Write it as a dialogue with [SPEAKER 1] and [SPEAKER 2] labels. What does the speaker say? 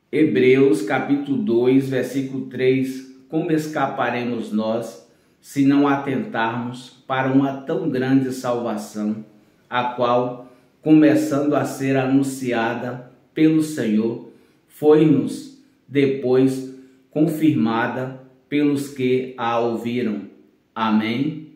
[SPEAKER 1] Hebreus capítulo 2, versículo 3. Como escaparemos nós, se não atentarmos para uma tão grande salvação, a qual, começando a ser anunciada pelo Senhor, foi-nos depois confirmada pelos que a ouviram. Amém.